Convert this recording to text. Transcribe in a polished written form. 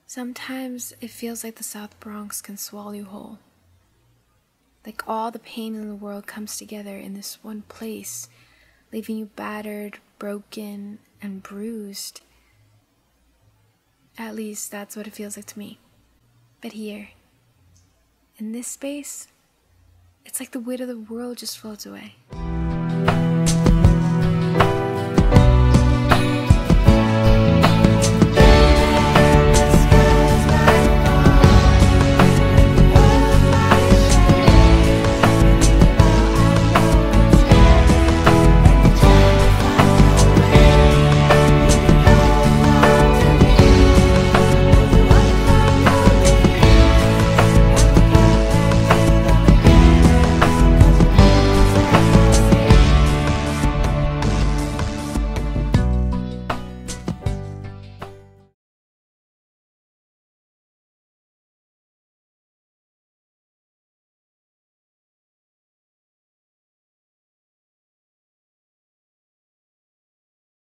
Sometimes it feels like the South Bronx can swallow you whole. Like all the pain in the world comes together in this one place, leaving you battered, broken, and bruised. At least that's what it feels like to me. But here, in this space, it's like the weight of the world just floats away.